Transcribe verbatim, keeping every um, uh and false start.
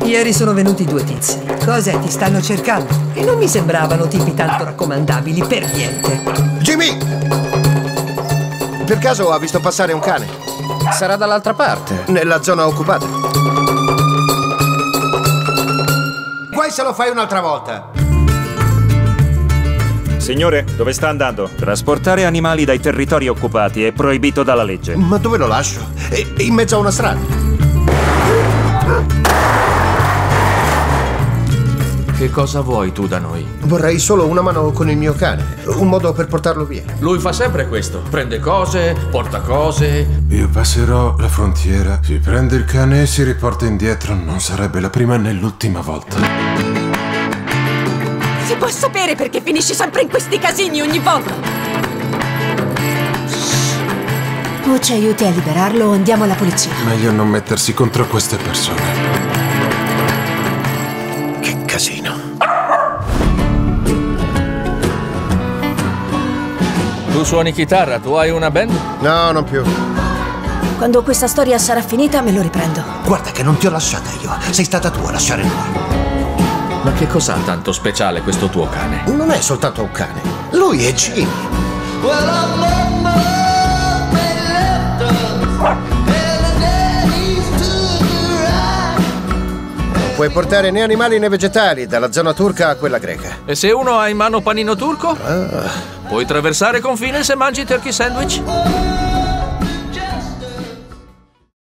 Ieri sono venuti due tizi. Cos'è? Ti stanno cercando? E non mi sembravano tipi tanto raccomandabili, per niente. Jimmy! Per caso ha visto passare un cane? Sarà dall'altra parte. Nella zona occupata. Guai se lo fai un'altra volta. Signore, dove sta andando? Trasportare animali dai territori occupati è proibito dalla legge. Ma dove lo lascio? È in mezzo a una strada. Che cosa vuoi tu da noi? Vorrei solo una mano con il mio cane. Un modo per portarlo via. Lui fa sempre questo. Prende cose, porta cose. Io passerò la frontiera. Si prende il cane e si riporta indietro. Non sarebbe la prima né l'ultima volta. Si può sapere perché finisci sempre in questi casini ogni volta? O ci aiuti a liberarlo o andiamo alla polizia. Meglio non mettersi contro queste persone. Che casino. Tu suoni chitarra, tu hai una band? No, non più. Quando questa storia sarà finita me lo riprendo. Guarda che non ti ho lasciata io. Sei stata tu a lasciare lui. Ma che cos'ha tanto speciale questo tuo cane? Non è soltanto un cane. Lui è Jimmy. Non puoi portare né animali né vegetali dalla zona turca a quella greca. E se uno ha in mano panino turco? Ah. Puoi attraversare confine se mangi turkey sandwich?